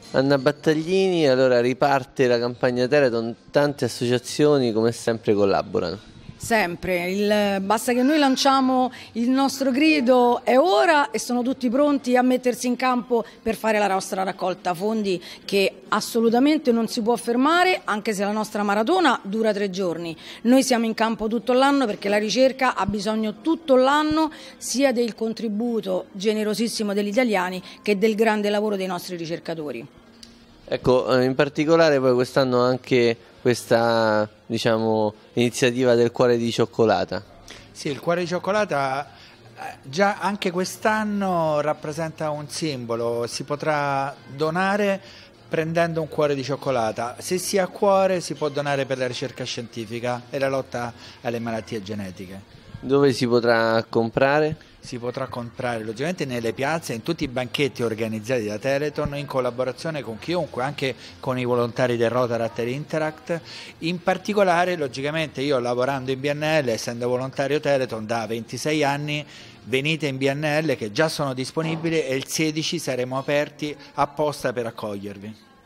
Anna Battaglini, allora riparte la campagna Telethon, tante associazioni come sempre collaborano. Sempre, basta che noi lanciamo il nostro grido è ora e sono tutti pronti a mettersi in campo per fare la nostra raccolta fondi che assolutamente non si può fermare, anche se la nostra maratona dura 3 giorni. Noi siamo in campo tutto l'anno perché la ricerca ha bisogno tutto l'anno sia del contributo generosissimo degli italiani che del grande lavoro dei nostri ricercatori. Ecco, in particolare poi quest'anno anche questa, diciamo, iniziativa del cuore di cioccolata. Sì, il cuore di cioccolata già anche quest'anno rappresenta un simbolo, si potrà donare prendendo un cuore di cioccolata. Se si ha cuore si può donare per la ricerca scientifica e la lotta alle malattie genetiche. Dove si potrà comprare? Si potrà comprare logicamente nelle piazze, in tutti i banchetti organizzati da Telethon in collaborazione con chiunque, anche con i volontari del Rotaract e Interact. In particolare, logicamente, io lavorando in BNL, essendo volontario Telethon da 26 anni, venite in BNL che già sono disponibili e il 16 saremo aperti apposta per accogliervi.